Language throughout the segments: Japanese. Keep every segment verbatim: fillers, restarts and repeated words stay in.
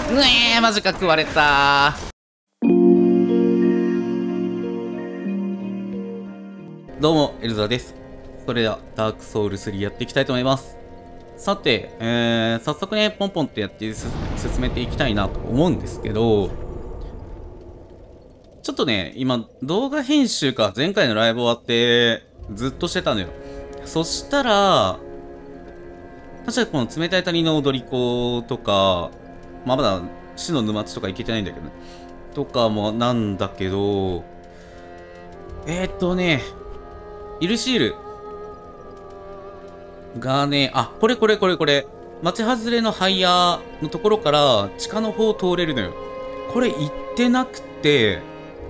うえー、マジか食われたー。どうも、エルザです。それでは、ダークソウルスリーやっていきたいと思います。さて、えー、早速ね、ポンポンってやって進めていきたいなと思うんですけど、ちょっとね、今、動画編集か、前回のライブ終わって、ずっとしてたのよ。そしたら、確かにこの冷たい谷の踊り子とか、まあ、まだ、死の沼地とか行けてないんだけどね。とかもなんだけど、えーっとね、イルシールがね、あ、これこれこれこれ。町外れのハイヤーのところから地下の方を通れるのよ。これ行ってなくて、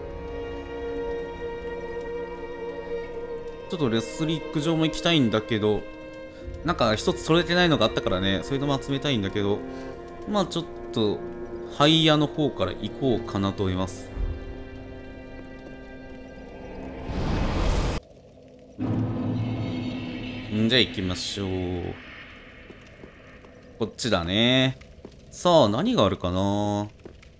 ちょっとレスリック場も行きたいんだけど、なんか一つ揃えてないのがあったからね、そういうのも集めたいんだけど、まあちょっと、ハイヤーの方から行こうかなと思います。んじゃあ行きましょう。こっちだね。さあ、何があるかな。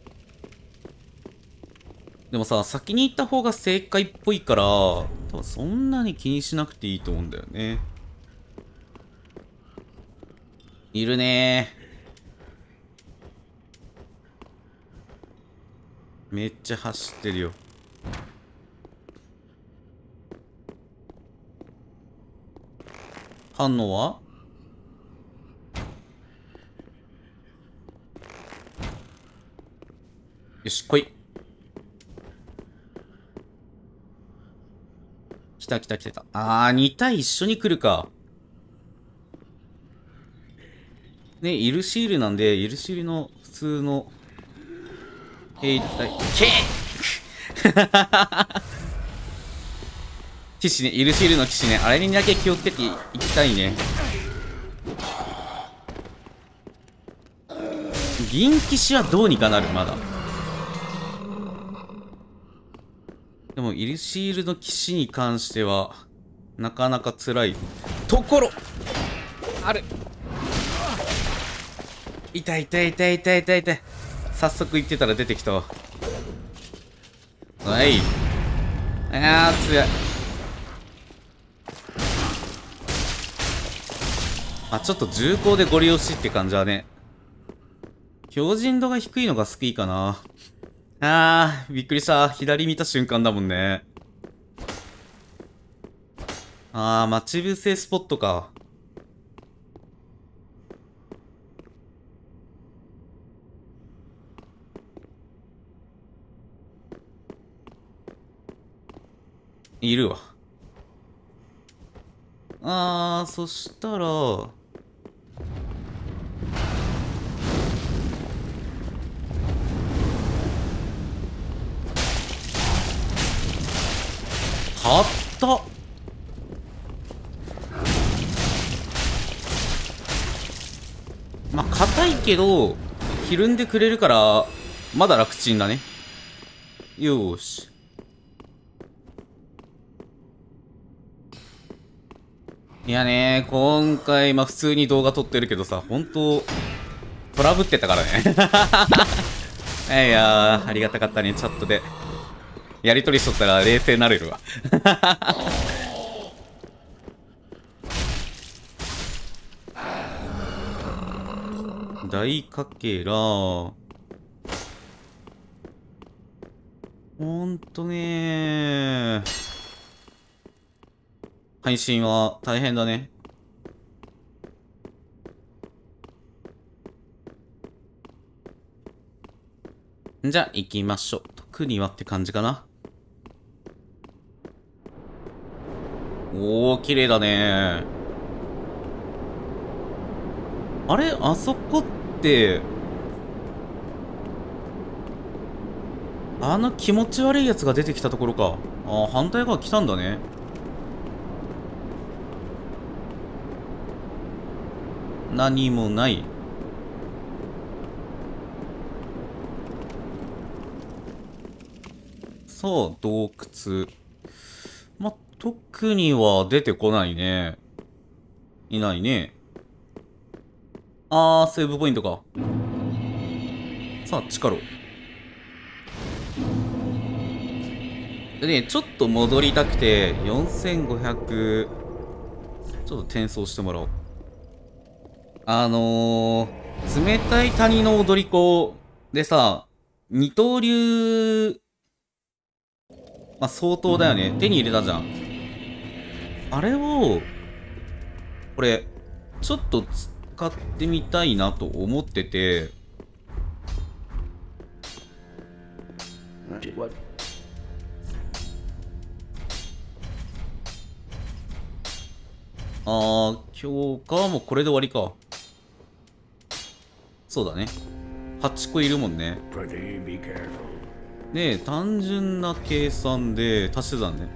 でもさ、先に行った方が正解っぽいから、多分そんなに気にしなくていいと思うんだよね。いるねー。めっちゃ走ってるよ。反応はよし、来い。来た来た来た来た。あー、に体一緒に来るか。ね、イルシールなんで、イルシールの普通の兵隊、けー騎士ね、イルシールの騎士ね、あれにだけ気をつけていきたいね。銀騎士はどうにかなる、まだ。でも、イルシールの騎士に関しては、なかなか辛いところ、ある。痛い痛い痛い痛い痛い痛い。早速言ってたら出てきたわ。はい。あー、強い。あ、ちょっと重厚でゴリ押しって感じはね。強靭度が低いのが好きかな。あー、びっくりした。左見た瞬間だもんね。あー、待ち伏せスポットか。いるわ。あー、そしたら、買った。まあ、硬いけど、ひるんでくれるから、まだ楽ちんだね。よーし。いやねー、今回、まあ普通に動画撮ってるけどさ、本当トラブってたからね。いやー、ありがたかったね、チャットで。やりとりしとったら冷静になれるわ。大かけら、ほんとねー。配信は大変だね。じゃあ行きましょう。特にはって感じかな。おー、綺麗だね。あれあそこって、あの気持ち悪いやつが出てきたところか。ああ、反対側来たんだね。何もない。さあ、洞窟。ま、特には出てこないね。いないね。あー、セーブポイントか。 さあ、力を。でね、ちょっと戻りたくて、よんせんごひゃく、ちょっと転送してもらおう。あのー、冷たい谷の踊り子でさ、二刀流、まあ、相当だよね。手に入れたじゃん。あれを、これ、ちょっと使ってみたいなと思ってて、あー、強化はもうこれで終わりか。そうだね。はちこいるもんね。で、単純な計算で足してたんね。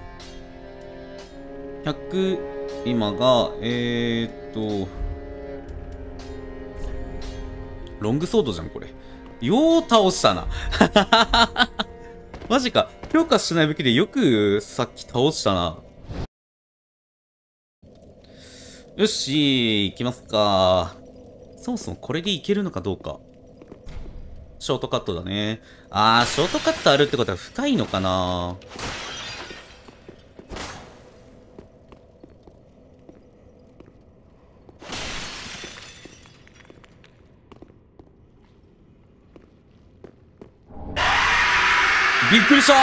ひゃく、今が、えーっと、ロングソードじゃん、これ。よう倒したな。マジか。強化しない武器でよくさっき倒したな。よし、行きますか。そもそもこれでいけるのかどうか。ショートカットだね。あー、ショートカットあるってことは深いのかな。びっくりしたー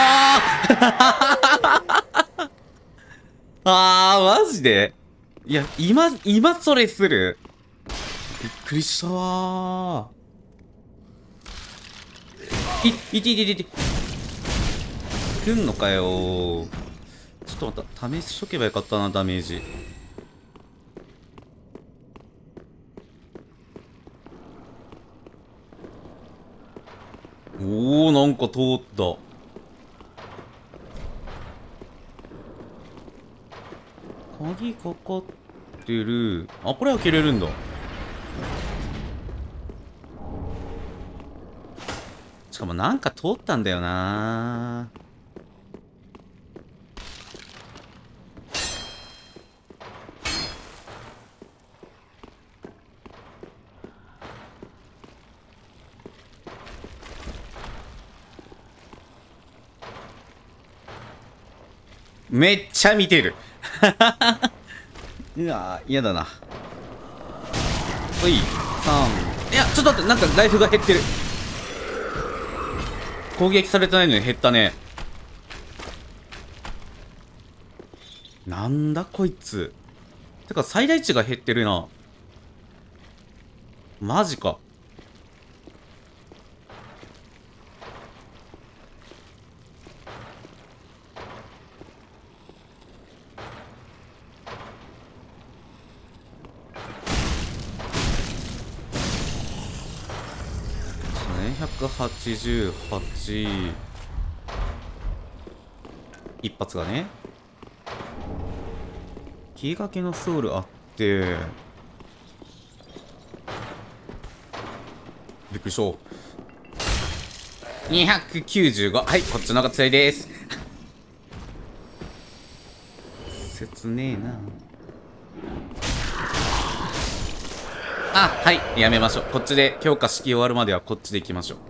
あー、マジでいや、今、今それするびっくりしたー。い、いていていていて。来んのかよー。ちょっと待った。試しとけばよかったな、ダメージ。おー、なんか通った。鍵かかってる。あ、これ開けれるんだ。しかもなんか通ったんだよな。めっちゃ見てる。うわ嫌だな。ほい、さん。いや、ちょっと待って、なんかライフが減ってる。攻撃されてないのに減ったね。なんだこいつ。てか最大値が減ってるな。マジか。ひゃくはちじゅうはち。一発がね。切り掛けのソウルあってびっくりした。にひゃくきゅうじゅうご。はい、こっちの方が強いです。切ねえな。あ、はい、やめましょう。こっちで強化式終わるまではこっちで行きましょう。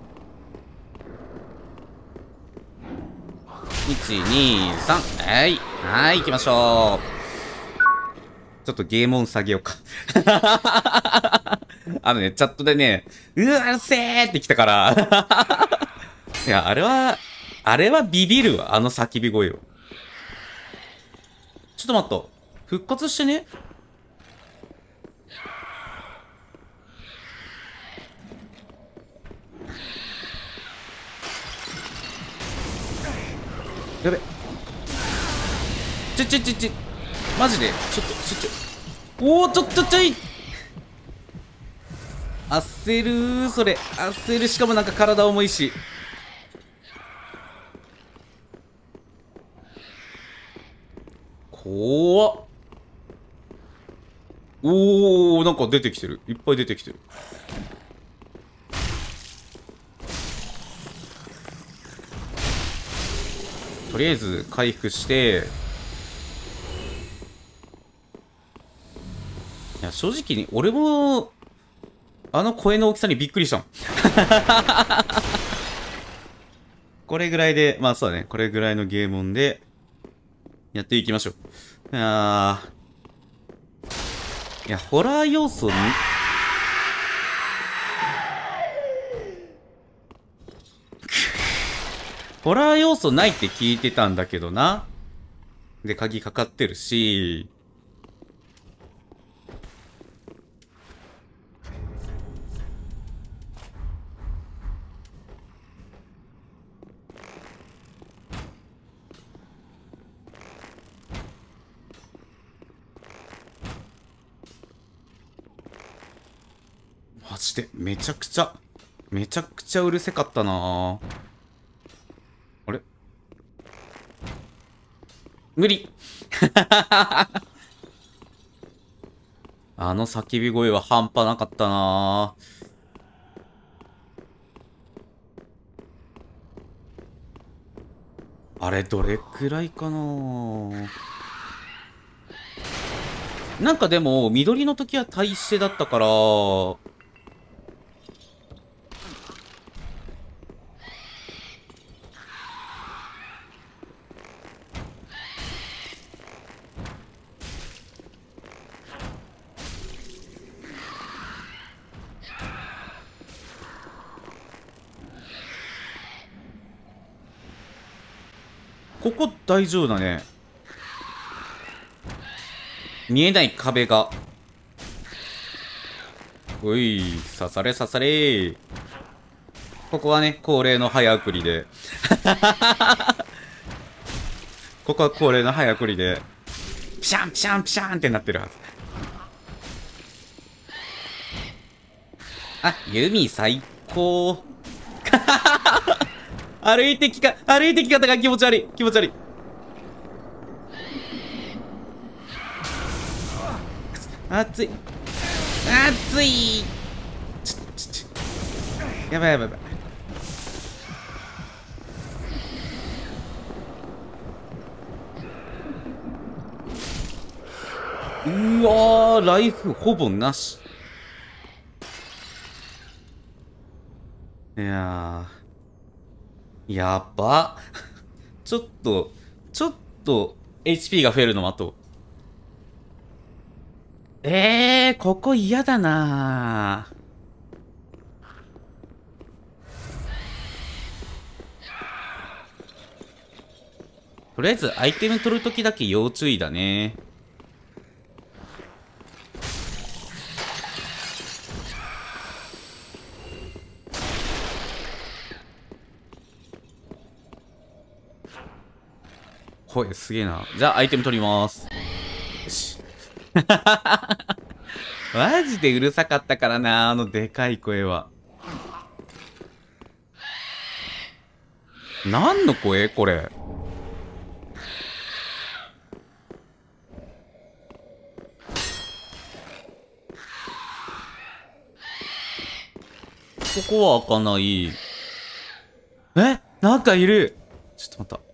いち、に、さん。はい。はい、行きましょう。ちょっとゲーム音下げようか。あのね、チャットでね、うわ、うるせーって来たから。いや、あれは、あれはビビるわ。あの叫び声を。ちょっと待った。復活してね。やべ。ちょちょちょちょ。マジでちょっと、ちょちょ。おー、ちょっとちょい焦るー、それ。焦る。しかもなんか体重いし。怖っ。おー、なんか出てきてる。いっぱい出てきてる。とりあえず回復して、いや正直に俺もあの声の大きさにびっくりしたもん。これぐらいで、まあそうだね。これぐらいのゲーム音で、やっていきましょう。いやー。いや、ホラー要素に、ホラー要素ないって聞いてたんだけどな。で、鍵かかってるし、マジで、めちゃくちゃ、めちゃくちゃうるせかったな。あれ無理あの叫び声は半端なかったな。あれ、どれくらいかな。なんかでも、緑の時は大してだったから、ここ大丈夫だね。見えない壁が。おい、刺され刺され。ここはね、恒例の早送りで。ここは恒例の早送りで、ピシャンピシャンピシャンってなってるはず。あ、ユミ最高。歩いてきか、歩いてき方が気持ち悪い。気持ち悪い。熱い。熱い。ちょ、ちょ、ちょ。やばいやばいやばい。うわー、ライフほぼなし。いやー。やば。ちょっと、ちょっと、エイチピー が増えるの待とう。えー、ここ嫌だなー。とりあえず、アイテム取るときだけ要注意だね。ほい、すげえな。じゃあ、アイテム取ります。よし。マジでうるさかったからな、あのでかい声は。何の声これ。ここは開かない。え、なんかいる。ちょっと待った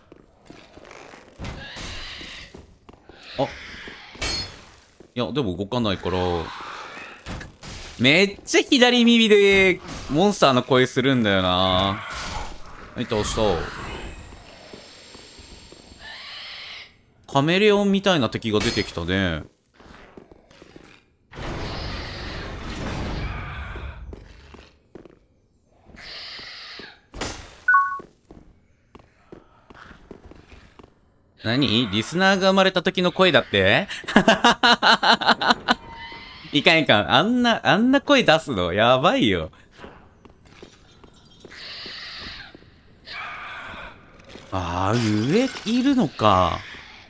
。あ。いや、でも動かないから。めっちゃ左耳でモンスターの声するんだよな。はい、倒した。カメレオンみたいな敵が出てきたね。何？リスナーが生まれた時の声だっていかんいかん。あんな、あんな声出すのやばいよ。あー、上いるのか。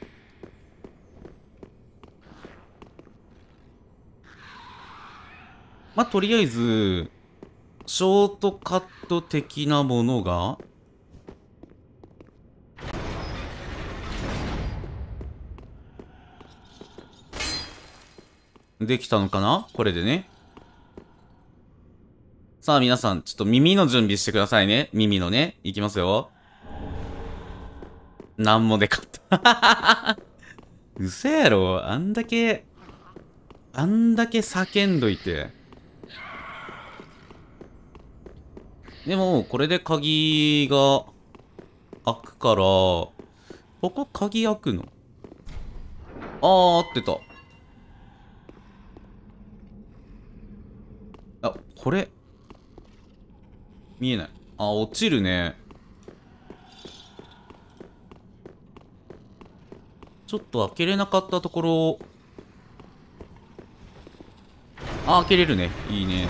まあ、とりあえず、ショートカット的なものができたのかなこれでね。さあ皆さん、ちょっと耳の準備してくださいね。耳のね。いきますよ。なんもでかった。嘘やろ。あんだけ、あんだけ叫んどいて。 でも、これで鍵が開くから、ここ鍵開くの？あー、合ってた。あ、これ、見えない。あ、落ちるね。ちょっと開けれなかったところ、あ、開けれるね。いいね。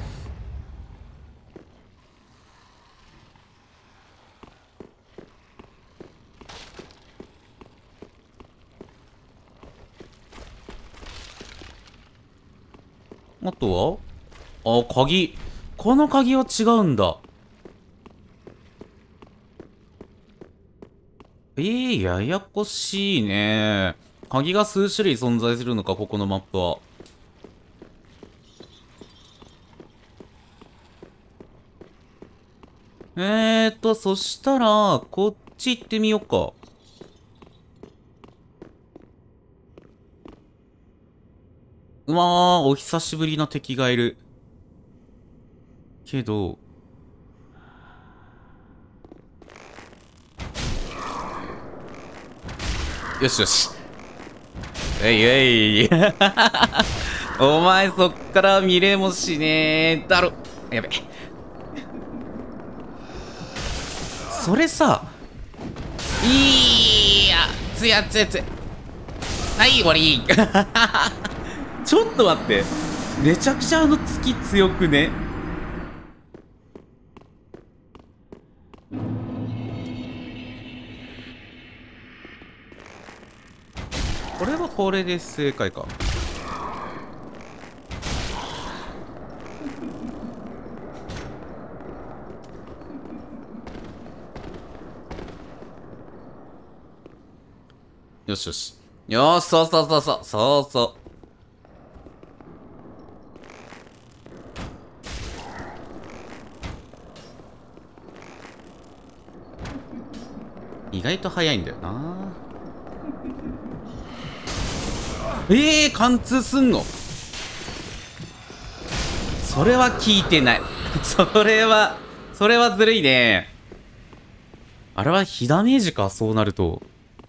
あとは、あ、鍵。この鍵は違うんだ。えー、ややこしいね。鍵が数種類存在するのか、ここのマップは。えーと、そしたら、こっち行ってみようか。うわー、お久しぶりな敵がいる。けど、よしよし。えいえい。お前そっから見れもしねえだろ。やべ。それさ、いや、つやつやつや。はい、終わり。ちょっと待って。めちゃくちゃあの月強くね？これはこれで正解か。よしよし。よし、そうそうそうそう、そうそう。意外と早いんだよな。ええー、貫通すんの？それは聞いてない。それは、それはずるいね。あれは火ダメージか、そうなると。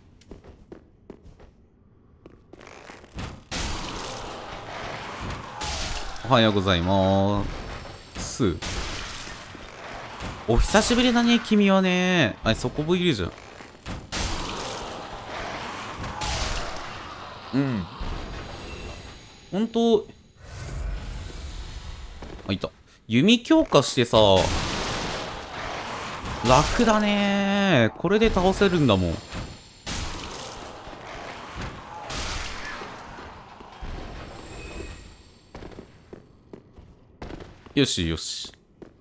おはようございます。お久しぶりだね、君はね。あれ、そこもいるじゃん。うん。ほんと、あ、いた。弓強化してさ、楽だね。これで倒せるんだもん。よしよし。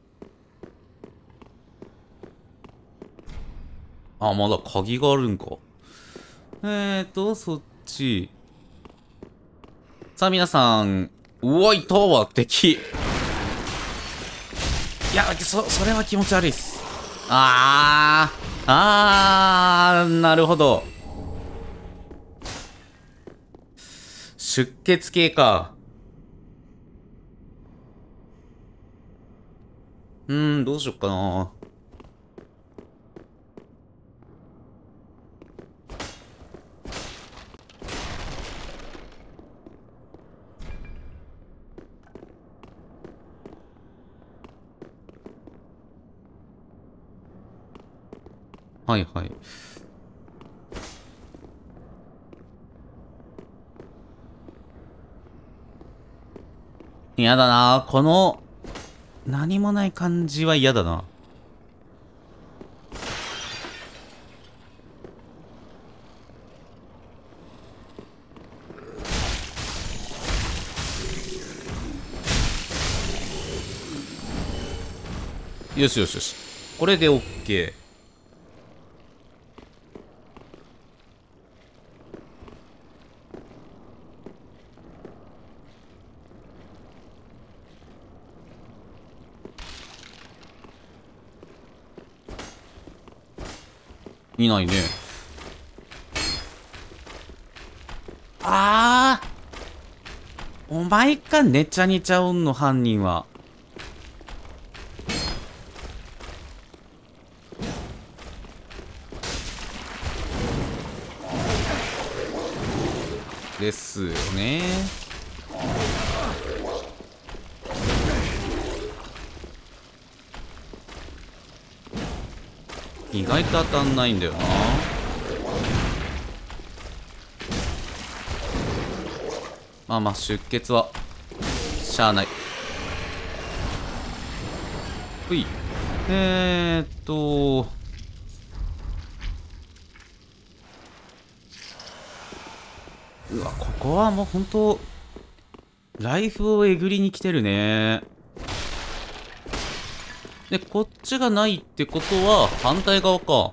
あ、まだ鍵があるんか。えーと、そっち。さあ、皆さん。うわ、いたわ、敵。いや、そ、それは気持ち悪いっす。あー。あー、なるほど。出血系か。うーん、どうしよっかな。はいはい。嫌だな。この、何もない感じは嫌だな。よしよしよし。これで OK。いないね。あー。お前か、ねちゃにちゃおんの犯人は。 ですよね。意外と当たんないんだよな。まあまあ出血はしゃあない。ほい。えー、っとうわ、ここはもうほんとライフをえぐりに来てるね。で、こっちがないってことは反対側か。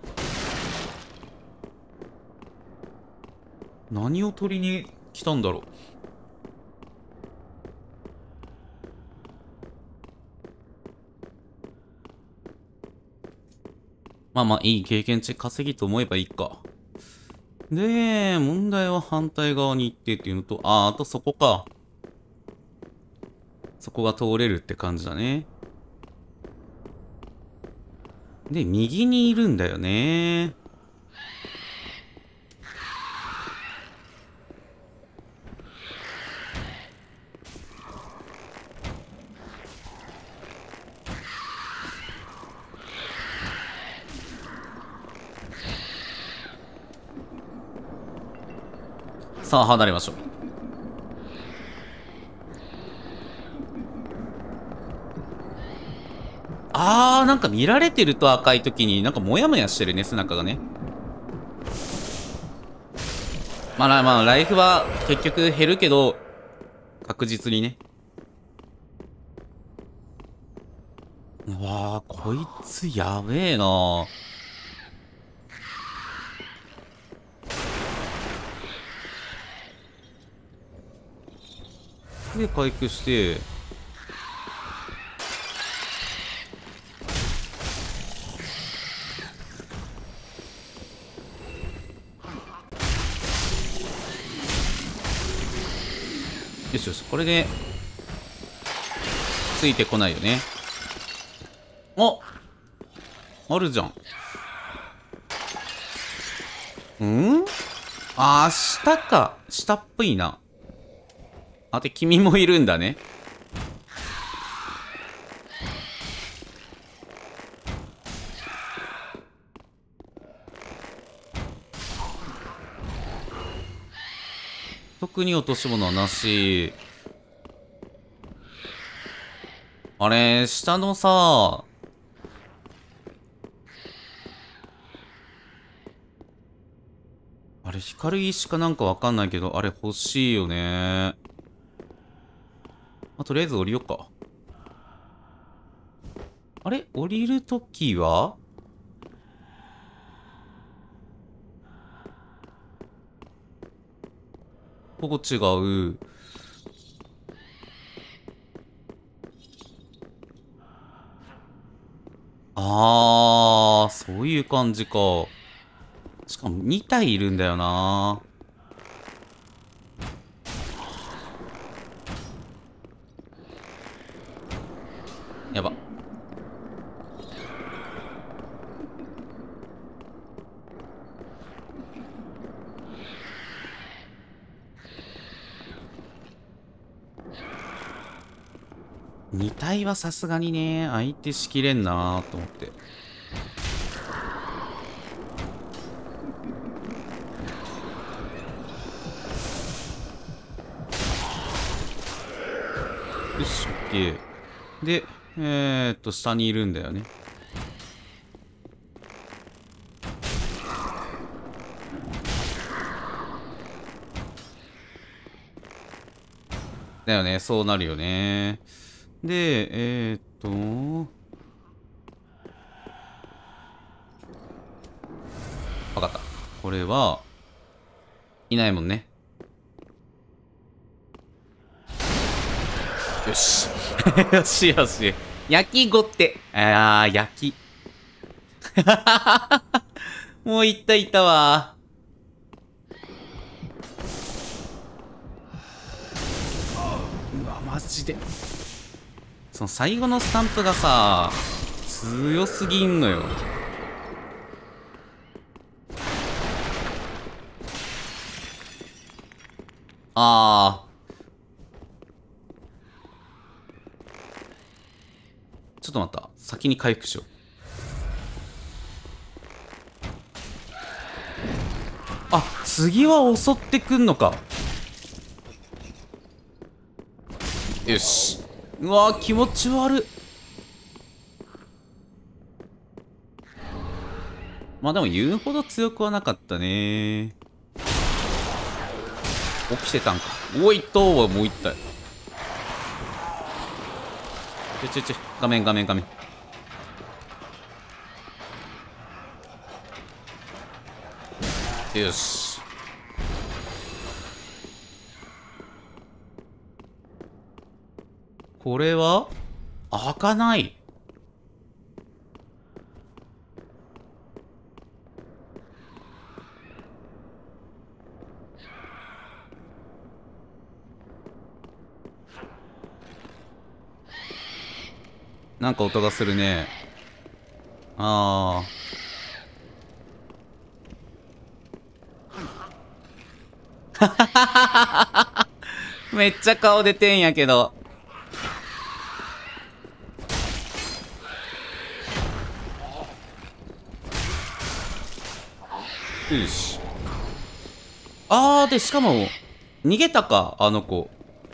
何を取りに来たんだろう。まあまあいい経験値稼ぎと思えばいいか。で、問題は反対側に行ってっていうのと、あー、あとそこか。そこが通れるって感じだね。で、右にいるんだよね。さあ、離れましょう。あー、なんか見られてると赤い時になんかモヤモヤしてるね、背中がね。まあまあ、ライフは結局減るけど、確実にね。うわー、こいつやべえな。で、回復して、よしよし、これで、ついてこないよね。あ、あるじゃん。んあー、下か。下っぽいな。あ、で、君もいるんだね。特に落とし物はなし。あれ、下のさ、あれ、光る石かなんかわかんないけど、あれ欲しいよね。まあ、とりあえず降りよっか。あれ降りるときはここ違う。あー、そういう感じか。しかもに体いるんだよな。やば。に体はさすがにね、相手しきれんなと思って。よし、オッケー。で、えー、っと、下にいるんだよね。だよね、そうなるよね。で、えー、っと、わかった。これは、いないもんね。よし。よしよし。焼きごって。あー、焼き。もういったいたわ。うわ、マジで。その最後のスタンプがさ、強すぎんのよ。 あー。ちょっと待った。先に回復しよう。あ、次は襲ってくんのか。よし。うわー、気持ち悪い。まあでも言うほど強くはなかったね。起きてたんか。おいっとはもう一体。ちょちょちょ、画面画面画面。よし。これは開かない。なんか音がするね。ああ。めっちゃ顔出てんやけど。よし。あー、で、しかも、逃げたか、あの子。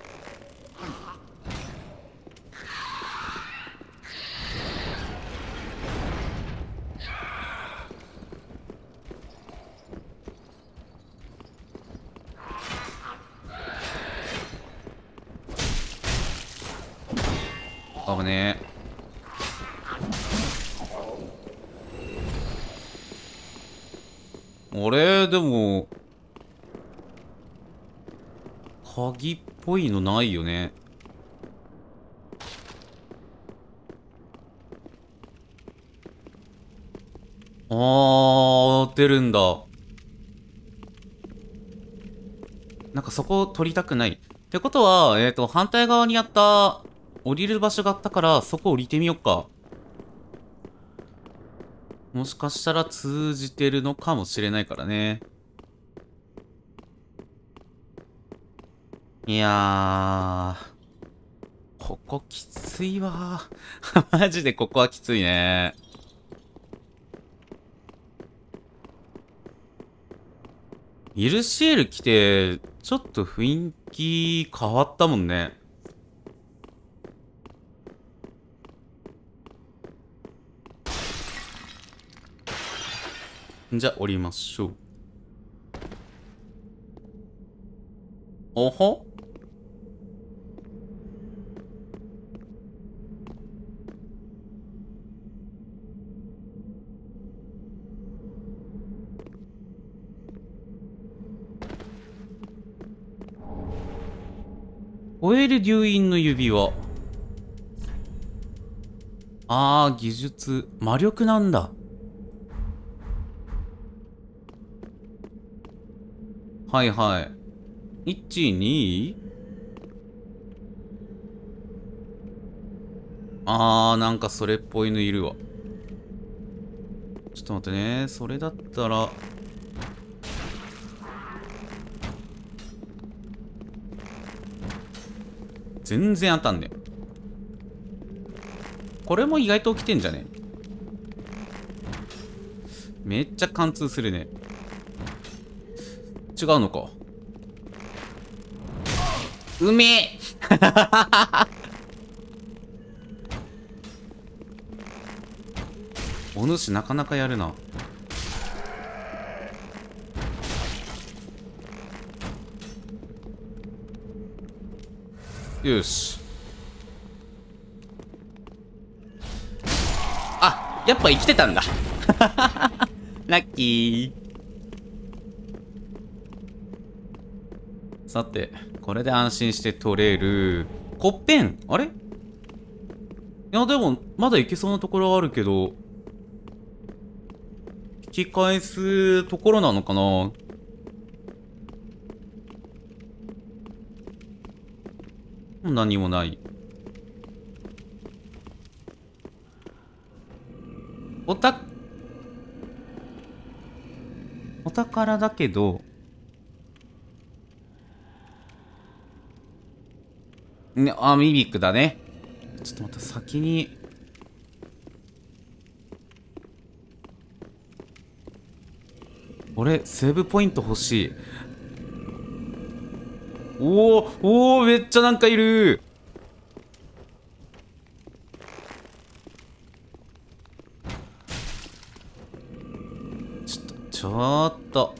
危ねえ。あれでも、鍵っぽいのないよね。あー、出るんだ。なんかそこを取りたくない。ってことは、えっと、反対側にあった、降りる場所があったから、そこ降りてみよっか。もしかしたら通じてるのかもしれないからね。いやー、ここきついわー。マジでここはきついね。イルシエル来て、ちょっと雰囲気変わったもんね。じゃあ降りましょう。おほ燃える流飲の指輪。あー、技術。魔力なんだ。はいはい。いち、に？あー、なんかそれっぽいのいるわ。ちょっと待ってね。それだったら。全然当たんね。これも意外と起きてんじゃね？めっちゃ貫通するね。違うのか。うめえお主なかなかやるな。よし。あ、やっぱ生きてたんだラッキー。さて、これで安心して取れる。コッペンあれ？いや、でも、まだいけそうなところはあるけど、引き返すところなのかな？何もない。おた、お宝だけど、 ね、あ、ミミックだね。ちょっと待って、先に。俺、セーブポイント欲しい。おお、おお、めっちゃなんかいる。ちょっと、ちょっと。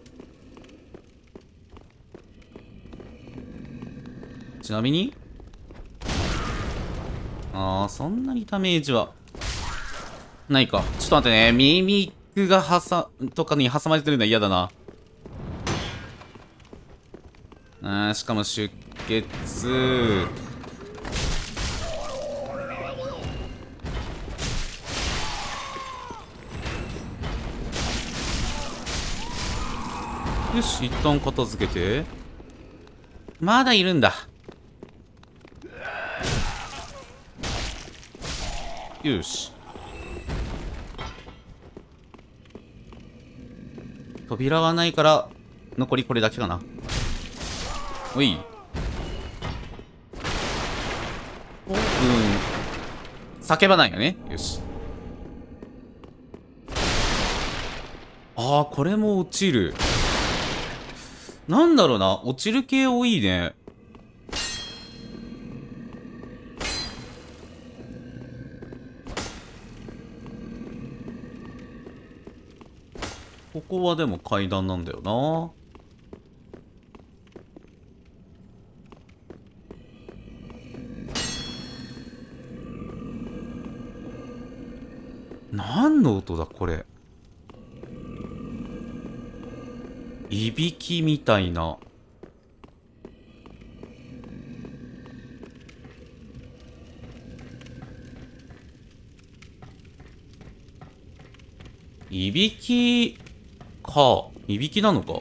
ちなみにああ、そんなにダメージはないか。ちょっと待ってね。ミミックが挟とかに挟まれてるのは嫌だな。あー、しかも出血。よし、一旦片付けて。まだいるんだ。よし。扉はないから残りこれだけかな。おい。うん。叫ばないよね。よし。ああ、これも落ちる。なんだろうな。落ちる系多いね。ここはでも階段なんだよな。何の音だこれ。いびきみたいな。いびきか。いびきなのか。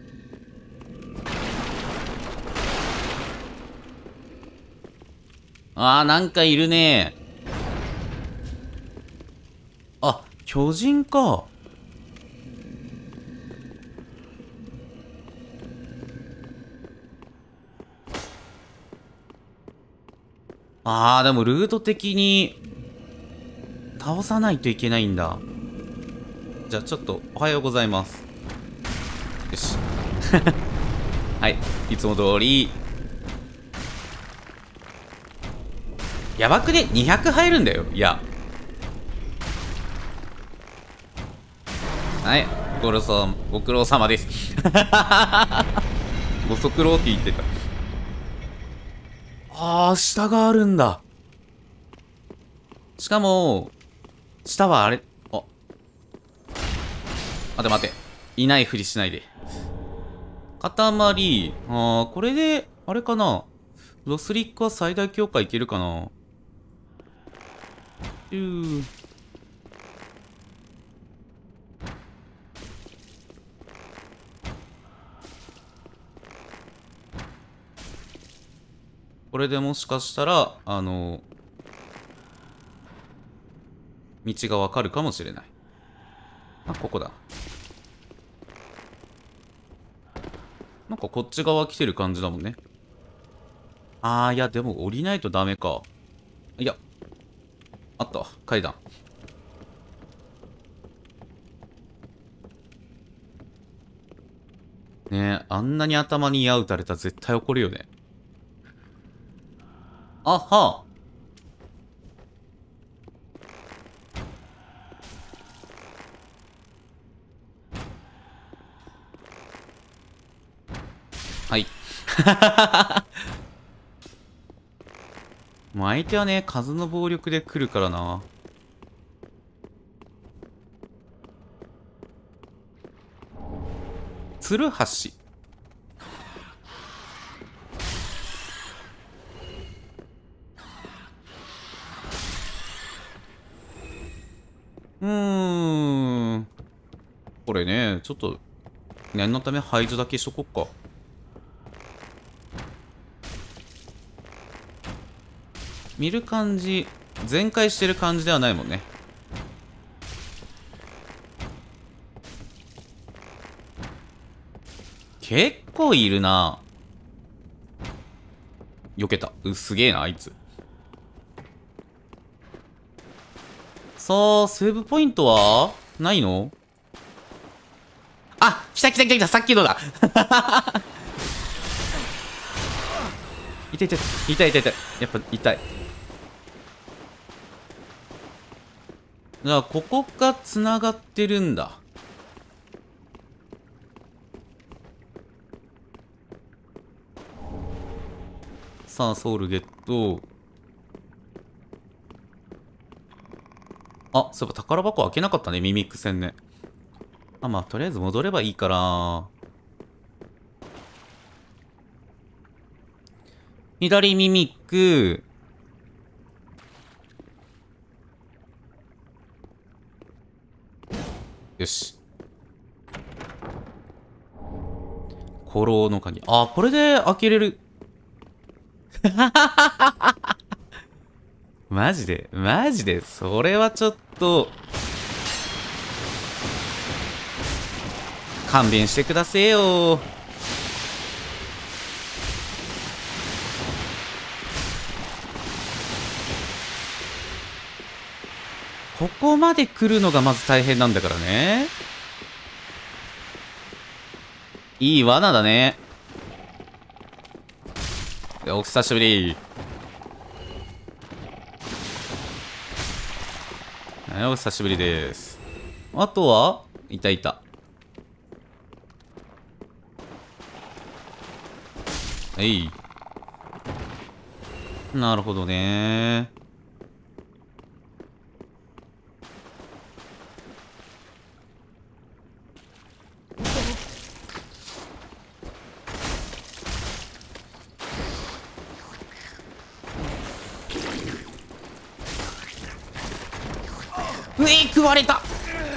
あー、なんかいるね。あ、巨人か。あー、でもルート的に倒さないといけないんだ。じゃあちょっとおはようございます。よし。はい、いつも通り。やばくね？ にひゃく 入るんだよ。いや。はい、ご苦労さん、ご苦労様です。ご足労って言ってた。あー、下があるんだ。しかも、下はあれ、あ、待て待て。いないふりしないで。塊、あー、これで、あれかな。ロスリックは最大強化いけるかな。うー。これでもしかしたら、あの、道がわかるかもしれない。あ、ここだ。なんかこっち側来てる感じだもんね。あー、いや、でも降りないとダメか。いや、あったわ。階段。ねえ、あんなに頭に矢打たれたら絶対怒るよね。あははい。もう相手はね、数の暴力で来るからな。ツルハシ。うーん。これね、ちょっと、念のため排除だけしとこっか。見る感じ、全開してる感じではないもんね。結構いるな。 避けた。う、すげえな、あいつ。さあ、セーブポイントはないの？あ、来た来た来た来た、さっきのだ。痛い痛い痛い痛い痛い。やっぱ痛い。じゃあ、ここが繋がってるんだ。さあ、ソウルゲット。あ、そういえば宝箱開けなかったね、ミミック戦ね。あ、まあ、とりあえず戻ればいいから。左ミミック。よし。古老の鍵。あ、これで開けれる。マジでマジでそれはちょっと、勘弁してくだせえよ。ここまで来るのがまず大変なんだからね。いい罠だね。お久しぶり。はい、お久しぶりです。あとは、いたいた。はい。なるほどね。うえー、食われた。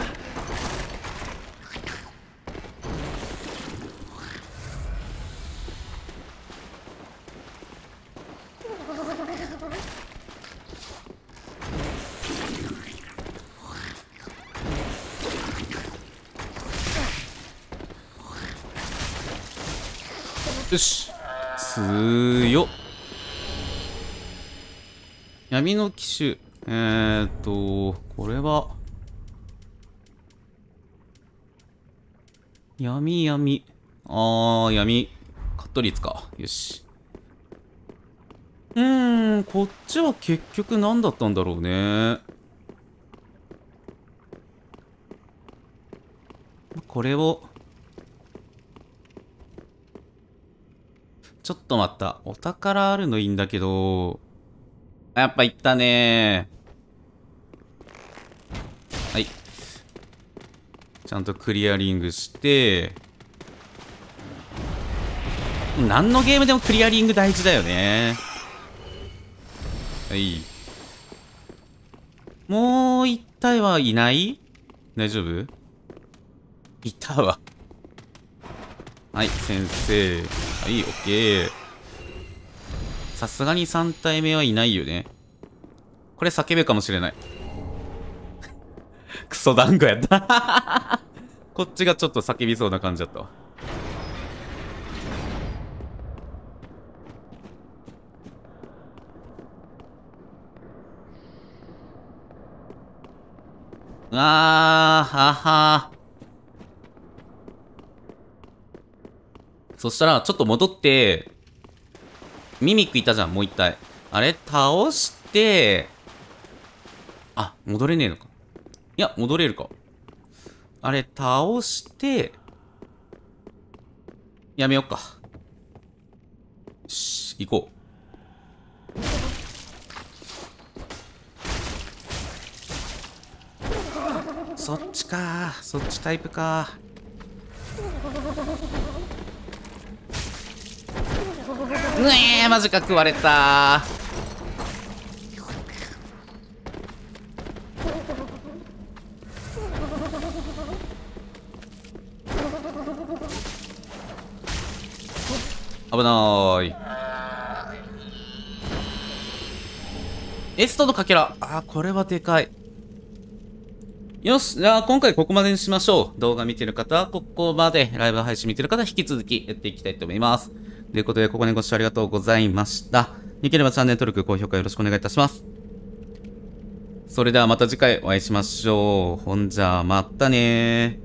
よし。強っ。闇の騎手。えーっと、これは、闇闇。あー、闇。カット率か。よし。うーん、こっちは結局何だったんだろうね。これを、ちょっと待った。お宝あるのいいんだけど、やっぱ行ったねー。はい。ちゃんとクリアリングして、何のゲームでもクリアリング大事だよね。はい。もう一体はいない？大丈夫？いたわ。はい、先生。はい、オッケー。さすがにさん体目はいないよね。これ叫べかもしれない。クソ団子やった。こっちがちょっと叫びそうな感じだったわ。うわー、ははー。そしたら、ちょっと戻って、ミミックいたじゃん、もう一体。あれ、倒して、あ、戻れねえのか。いや、戻れるか。あれ、倒して、やめよっか。よし、行こう。そっちかー。そっちタイプかー。うえー、マジか食われたー。危なーい。エストのかけら。あー、これはでかい。よし。じゃあ、今回ここまでにしましょう。動画見てる方はここまで。ライブ配信見てる方は引き続きやっていきたいと思います。 ということで、ここにご視聴ありがとうございました。よければチャンネル登録、高評価よろしくお願いいたします。それではまた次回お会いしましょう。ほんじゃ、またねー。